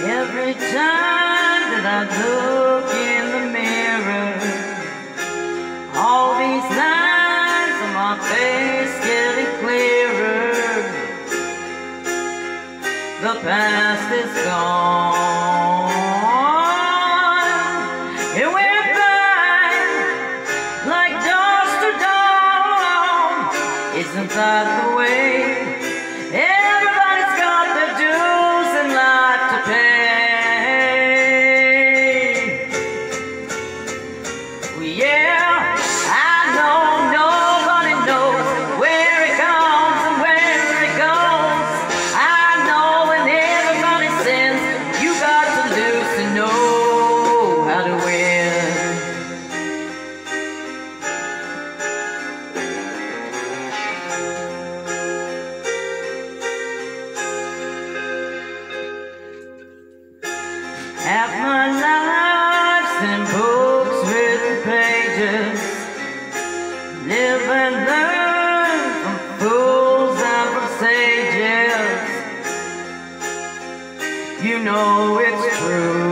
Every time that I look in the mirror, all these lines on my face getting clearer. The past is gone, it went by like dust to dawn. Isn't that the way? Everybody's got their dues in life to pay. Yeah, I know nobody knows where it comes and where it goes. I know when everybody sins, you got to lose to know how to win. Half my life's in books written pages. Live and learn from fools and from sages. You know it's true.